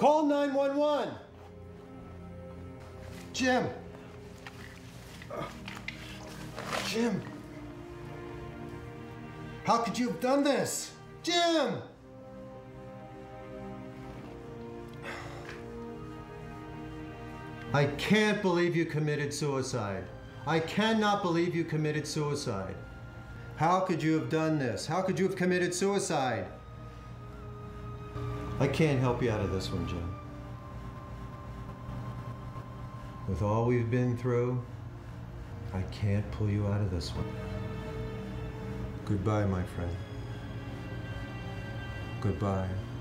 Call 911. Jim. Jim. How could you have done this? Jim! I can't believe you committed suicide. I cannot believe you committed suicide. How could you have done this? How could you have committed suicide? I can't help you out of this one, Jim. With all we've been through, I can't pull you out of this one. Goodbye, my friend. Goodbye.